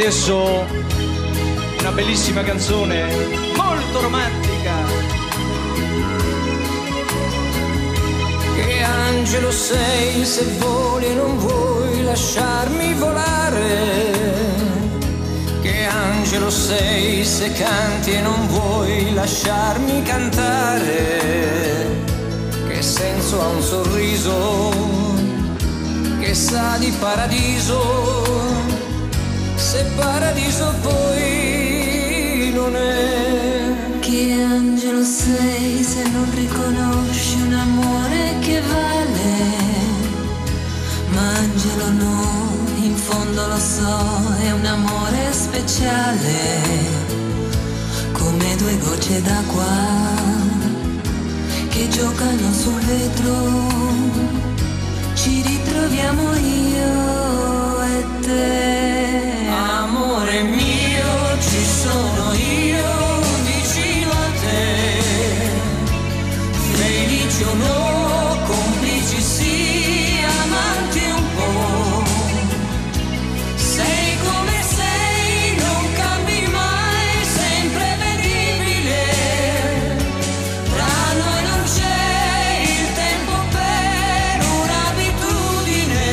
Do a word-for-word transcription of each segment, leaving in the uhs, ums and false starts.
adesso una bellissima canzone, molto romantica. Che angelo sei se voli e non vuoi lasciarmi volare? Che angelo sei se canti e non vuoi lasciarmi cantare? Che senso ha un sorriso che sa di paradiso, se paradiso poi non è? Che angelo sei se non riconosci un amore che vale? Ma angelo no, in fondo lo so, è un amore speciale, come due gocce d'acqua che giocano sul vetro. Ci ritroviamo io e te. Amore mio, ci sono io vicino a te. Felici o no, complici sì, amanti un po'. Sei come sei, non cambi mai, sempre vedibile. Tra noi non c'è il tempo per un'abitudine.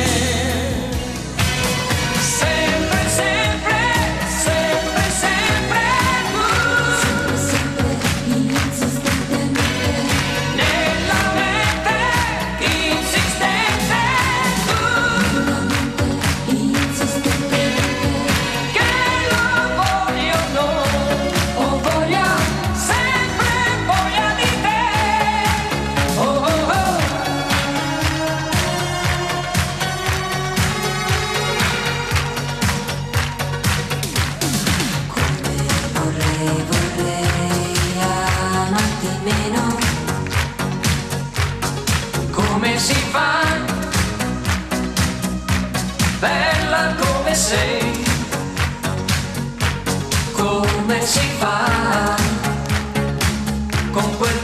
Sempre, sempre, sempre, sempre tu. Sempre, insistentemente. Nella mente insistente tu. Insistentemente. Che lo voglio no, ho voglia, sempre voglia di te. Oh oh oh. Vorrei, vorrei amarti meno. Come si fa? Bella come sei. Come si fa? Con quel